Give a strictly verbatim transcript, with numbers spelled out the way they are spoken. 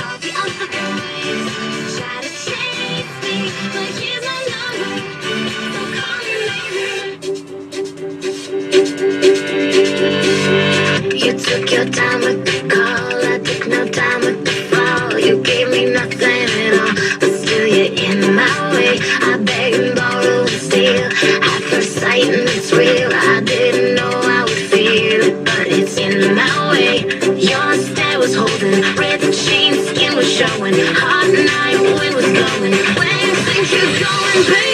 the other boys try to chase me, but here's my number, so call me later. You took your time with the call, I took no time with the fall. You gave me nothing at all, but still you're in my way. I beg and borrow and steal, at first sight and it's real. I didn't know I would feel it, but it's in my way. Your stare was holding, red chain, skin was showing, hot night, wind was blowing. Where you think you're going, baby?